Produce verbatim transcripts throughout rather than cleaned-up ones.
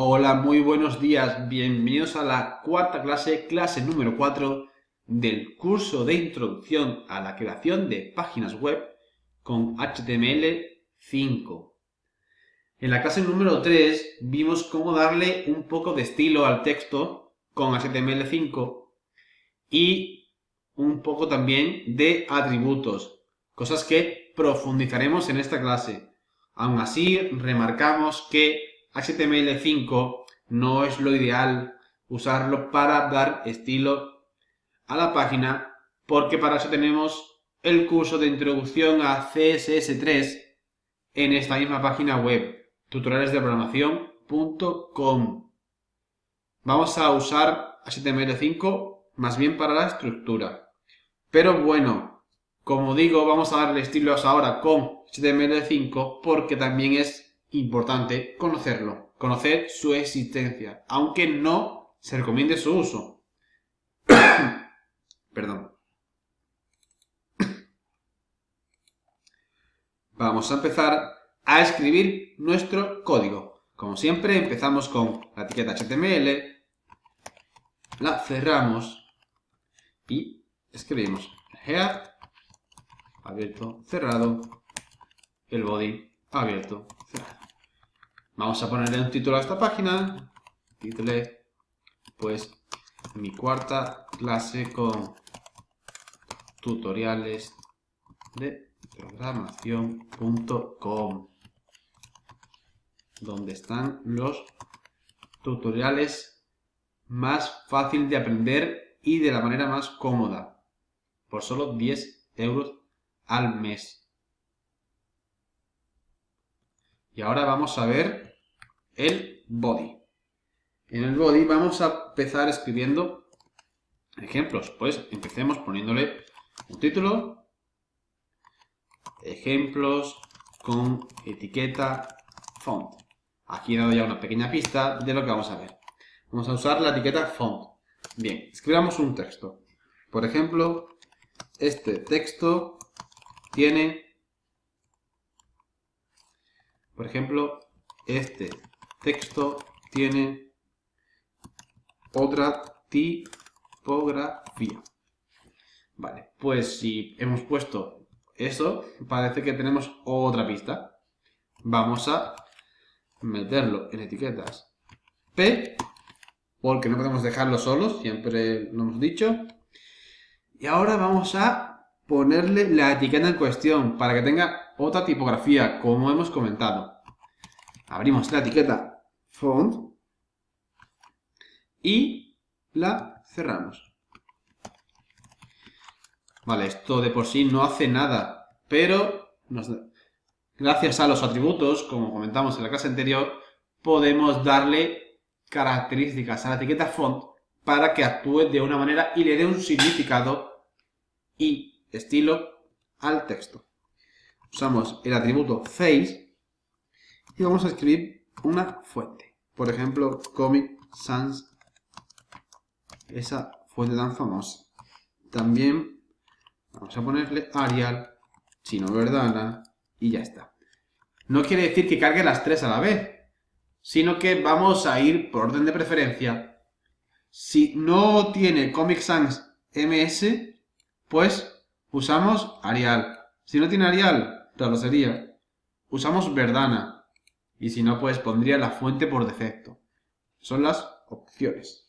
Hola, muy buenos días. Bienvenidos a la cuarta clase, clase número cuatro del curso de introducción a la creación de páginas web con H T M L cinco. En la clase número tres vimos cómo darle un poco de estilo al texto con H T M L cinco y un poco también de atributos, cosas que profundizaremos en esta clase. Aún así, remarcamos que H T M L cinco no es lo ideal usarlo para dar estilo a la página, porque para eso tenemos el curso de introducción a C S S tres en esta misma página web, tutoriales de programación punto com. Vamos a usar H T M L cinco más bien para la estructura. Pero bueno, como digo, vamos a darle estilos ahora con H T M L cinco porque también es importante conocerlo, conocer su existencia, aunque no se recomiende su uso. Perdón. Vamos a empezar a escribir nuestro código. Como siempre, empezamos con la etiqueta H T M L, la cerramos y escribimos head, abierto, cerrado, el body, abierto, cerrado. Vamos a ponerle un título a esta página. Titulé, pues, mi cuarta clase con tutoriales de programación punto com, donde están los tutoriales más fácil de aprender y de la manera más cómoda, por solo diez euros al mes. Y ahora vamos a ver el body. En el body vamos a empezar escribiendo ejemplos. Pues empecemos poniéndole un título, ejemplos con etiqueta font. Aquí he dado ya una pequeña pista de lo que vamos a ver. Vamos a usar la etiqueta font. Bien, escribamos un texto. Por ejemplo, este texto tiene... Por ejemplo, este texto tiene otra tipografía. Vale, pues si hemos puesto eso, parece que tenemos otra pista. Vamos a meterlo en etiquetas P, porque no podemos dejarlo solo, siempre lo hemos dicho. Y ahora vamos a ponerle la etiqueta en cuestión para que tenga otra tipografía, como hemos comentado. Abrimos la etiqueta font y la cerramos. Vale, esto de por sí no hace nada, pero nos da... gracias a los atributos, como comentamos en la clase anterior, podemos darle características a la etiqueta font para que actúe de una manera y le dé un significado y estilo al texto. Usamos el atributo face y vamos a escribir una fuente. Por ejemplo, Comic Sans, esa fuente tan famosa. También vamos a ponerle Arial, Chino Verdana y ya está. No quiere decir que cargue las tres a la vez, sino que vamos a ir por orden de preferencia. Si no tiene Comic Sans M S, pues usamos Arial. Si no tiene Arial, raro sería. Usamos Verdana. Y si no, pues pondría la fuente por defecto. Son las opciones.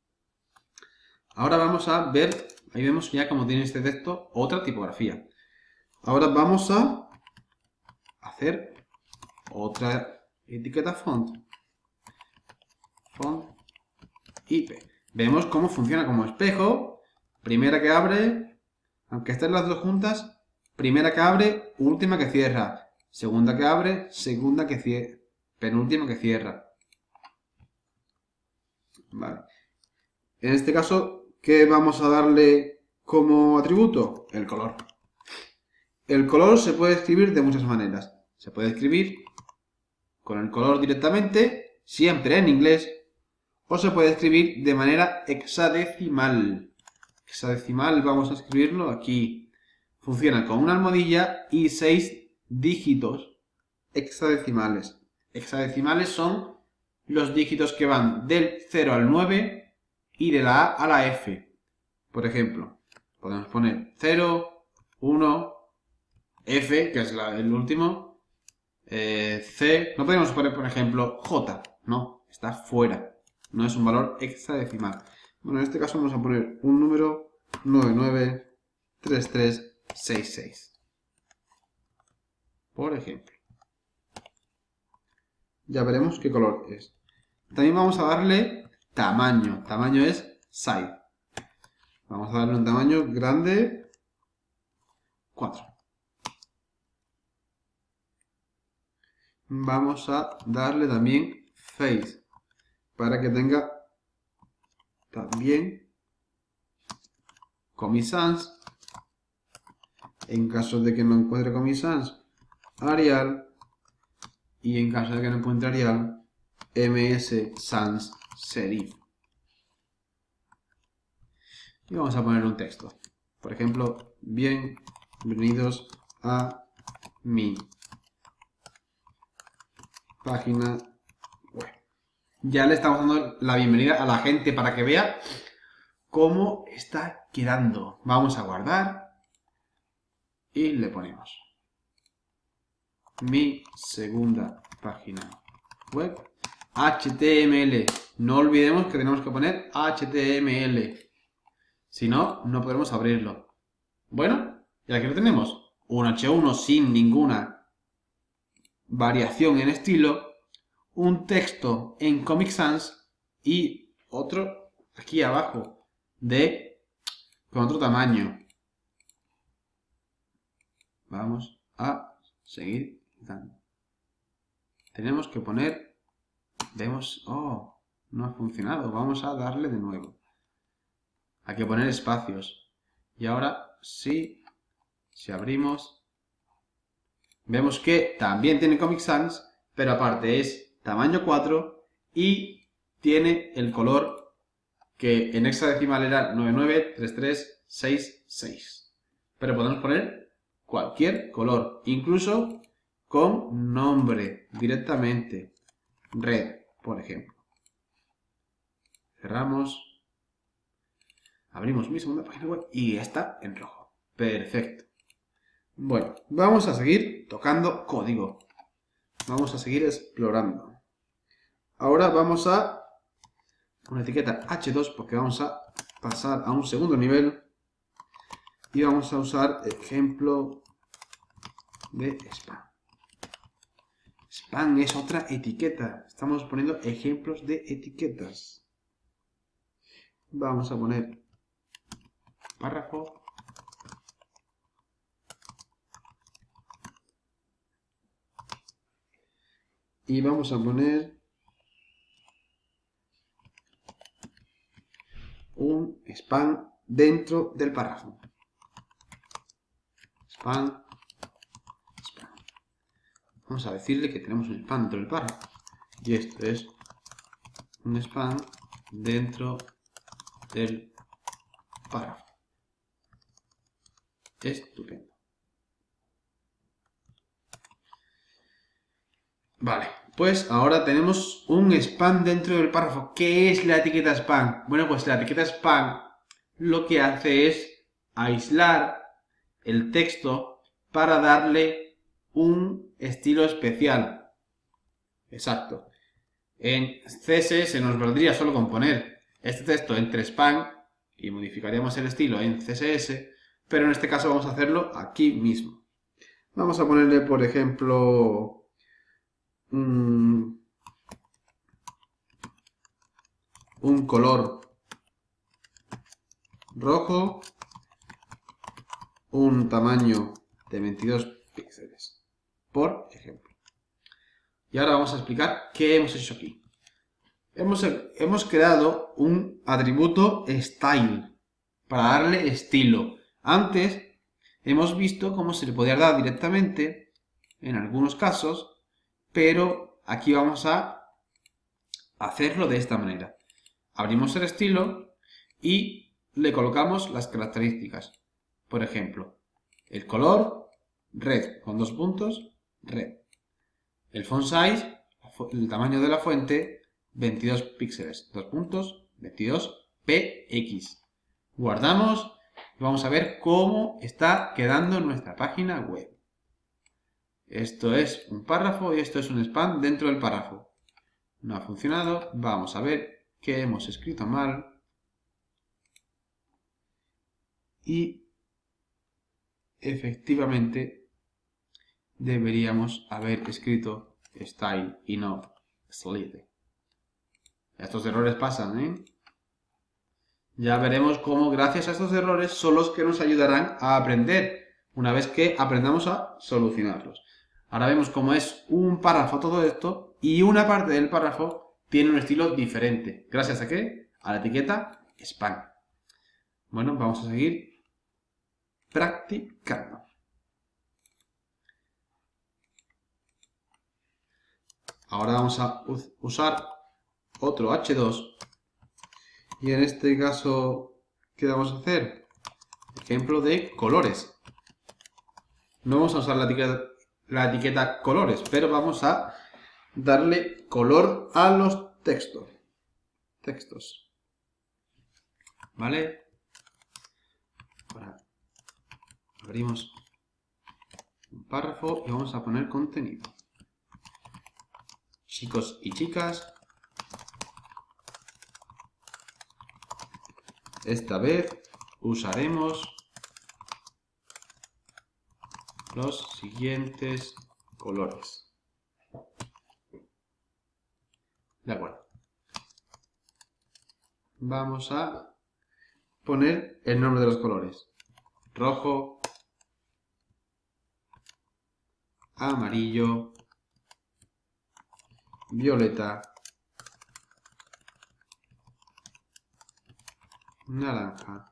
Ahora vamos a ver, ahí vemos ya como tiene este texto otra tipografía. Ahora vamos a hacer otra etiqueta font. Font I P. Vemos cómo funciona como espejo. Primera que abre, aunque estén las dos juntas, primera que abre, última que cierra. Segunda que abre, segunda que cierra, penúltima que cierra. Vale. En este caso, ¿qué vamos a darle como atributo? El color. El color se puede escribir de muchas maneras. Se puede escribir con el color directamente, siempre en inglés, o se puede escribir de manera hexadecimal. Hexadecimal vamos a escribirlo aquí. Funciona con una almohadilla y seis dígitos hexadecimales. Hexadecimales son los dígitos que van del cero al nueve y de la A a la F. Por ejemplo, podemos poner cero, uno, F, que es la, el último, eh, C. No podemos poner, por ejemplo, J. No, está fuera. No es un valor hexadecimal. Bueno, en este caso vamos a poner un número nueve nueve tres tres seis seis. Por ejemplo. Ya veremos qué color es. También vamos a darle tamaño. Tamaño es size. Vamos a darle un tamaño grande, cuatro. Vamos a darle también face, para que tenga también Comic Sans. En caso de que no encuentre Comic Sans, Arial. Y en caso de que no encuentre Arial, M S Sans Serif. Y vamos a poner un texto. Por ejemplo, bienvenidos a mi página web. Ya le estamos dando la bienvenida a la gente para que vea cómo está quedando. Vamos a guardar y le ponemos mi segunda página web. H T M L. No olvidemos que tenemos que poner H T M L. Si no, no podremos abrirlo. Bueno, y aquí lo tenemos. Un H uno sin ninguna variación en estilo. Un texto en Comic Sans y otro aquí abajo de con otro tamaño. Vamos a seguir dando. Tenemos que poner, vemos, oh, no ha funcionado. Vamos a darle de nuevo. Hay que poner espacios. Y ahora sí, si abrimos, vemos que también tiene Comic Sans, pero aparte es tamaño cuatro y tiene el color que en hexadecimal era nueve nueve tres tres seis seis. Pero podemos poner cualquier color, incluso con nombre directamente. Red, por ejemplo. Cerramos. Abrimos mi segunda página web y está en rojo. Perfecto. Bueno, vamos a seguir tocando código. Vamos a seguir explorando. Ahora vamos a una etiqueta H dos porque vamos a pasar a un segundo nivel. Y vamos a usar ejemplo de spam. Spam es otra etiqueta. Estamos poniendo ejemplos de etiquetas. Vamos a poner párrafo. Y vamos a poner un spam dentro del párrafo. Spam, spam. Vamos a decirle que tenemos un spam dentro del párrafo. Y esto es un spam dentro del párrafo. Estupendo. Vale, pues ahora tenemos un spam dentro del párrafo. ¿Qué es la etiqueta spam? Bueno, pues la etiqueta spam lo que hace es aislar el texto para darle un estilo especial. Exacto. En C S S nos valdría solo con poner este texto entre spam y modificaríamos el estilo en C S S, pero en este caso vamos a hacerlo aquí mismo. Vamos a ponerle, por ejemplo, un, un color rojo, un tamaño de veintidós píxeles, por ejemplo. Y ahora vamos a explicar qué hemos hecho aquí. Hemos, hemos creado un atributo style para darle estilo. Antes hemos visto cómo se le podía dar directamente en algunos casos, pero aquí vamos a hacerlo de esta manera. Abrimos el estilo y le colocamos las características. Por ejemplo, el color, red, con dos puntos, red. El font size, el tamaño de la fuente, veintidós píxeles. Dos puntos, veintidós px. Guardamos y vamos a ver cómo está quedando nuestra página web. Esto es un párrafo y esto es un span dentro del párrafo. No ha funcionado. Vamos a ver qué hemos escrito mal. Y efectivamente deberíamos haber escrito style y no slide. Estos errores pasan, ¿eh? Ya veremos cómo gracias a estos errores son los que nos ayudarán a aprender una vez que aprendamos a solucionarlos. Ahora vemos cómo es un párrafo todo esto y una parte del párrafo tiene un estilo diferente. ¿Gracias a qué? A la etiqueta span. Bueno, vamos a seguir practicando. Ahora vamos a usar otro hache dos. Y en este caso, ¿qué vamos a hacer? Ejemplo de colores. No vamos a usar la etiqueta, la etiqueta colores, pero vamos a darle color a los textos. Textos. ¿Vale? Ahora abrimos un párrafo y vamos a poner contenido. Chicos y chicas, esta vez usaremos los siguientes colores. De acuerdo. Vamos a poner el nombre de los colores. Rojo, amarillo, violeta, naranja,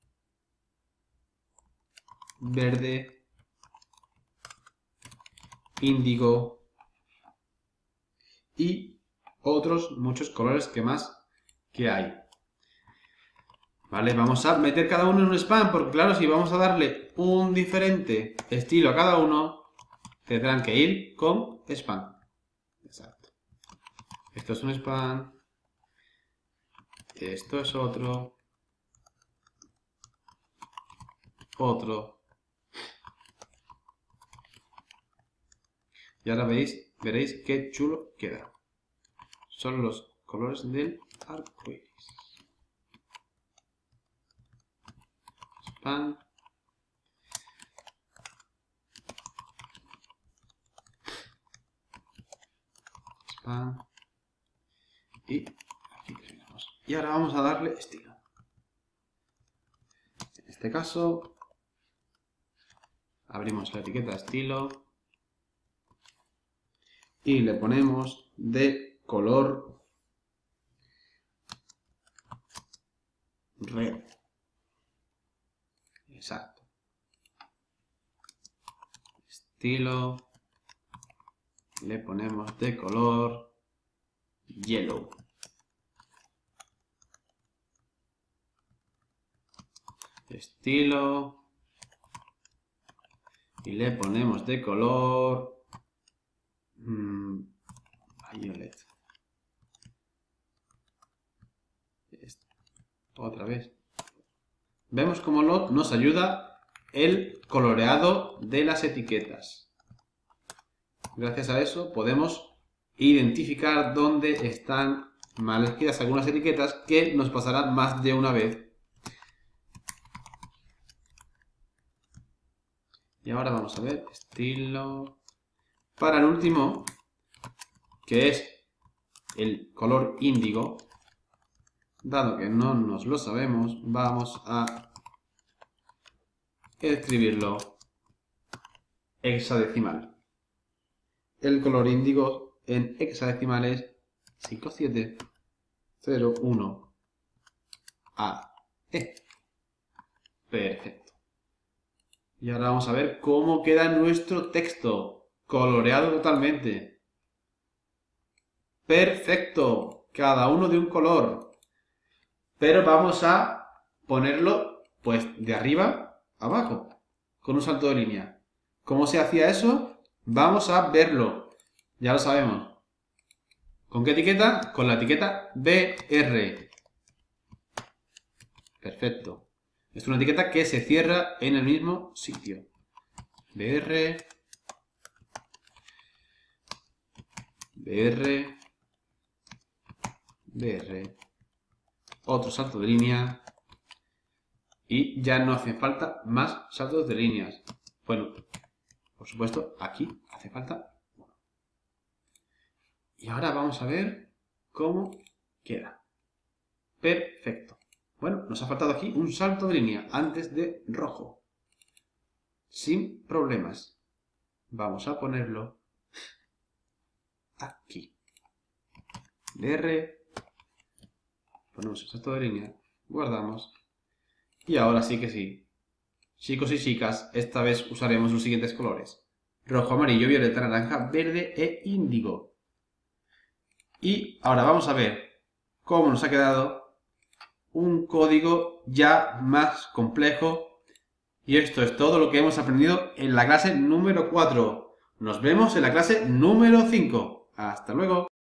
verde, índigo y otros muchos colores que más que hay. Vale, vamos a meter cada uno en un span, porque claro, si vamos a darle un diferente estilo a cada uno, tendrán que ir con span. Exacto. Esto es un span. Esto es otro. Otro. Y ahora veis, veréis qué chulo queda. Son los colores del arco iris. Span. Span. Y aquí terminamos. Y ahora vamos a darle estilo. En este caso, abrimos la etiqueta estilo y le ponemos de color red. Exacto. Estilo. Le ponemos de color yellow. Estilo. Y le ponemos de color mmm, violet. Otra vez. Vemos cómo nos ayuda el coloreado de las etiquetas. Gracias a eso podemos identificar dónde están mal escritas algunas etiquetas, que nos pasarán más de una vez. Y ahora vamos a ver estilo. Para el último, que es el color índigo, dado que no nos lo sabemos, vamos a escribirlo hexadecimal. El color índigo en hexadecimal es cinco siete cero uno A E. Perfecto. Y ahora vamos a ver cómo queda nuestro texto, coloreado totalmente. Perfecto. Cada uno de un color. Pero vamos a ponerlo pues de arriba a abajo, con un salto de línea. ¿Cómo se hacía eso? Vamos a verlo. Ya lo sabemos. ¿Con qué etiqueta? Con la etiqueta B R. Perfecto. Es una etiqueta que se cierra en el mismo sitio. B R. B R. B R. Otro salto de línea. Y ya no hace falta más saltos de líneas. Bueno, por supuesto, aquí hace falta uno. Y ahora vamos a ver cómo queda. Perfecto. Bueno, nos ha faltado aquí un salto de línea antes de rojo. Sin problemas. Vamos a ponerlo aquí. B R. Ponemos el salto de línea. Guardamos. Y ahora sí que sí. Chicos y chicas, esta vez usaremos los siguientes colores. Rojo, amarillo, violeta, naranja, verde e índigo. Y ahora vamos a ver cómo nos ha quedado un código ya más complejo. Y esto es todo lo que hemos aprendido en la clase número cuatro. Nos vemos en la clase número cinco. Hasta luego.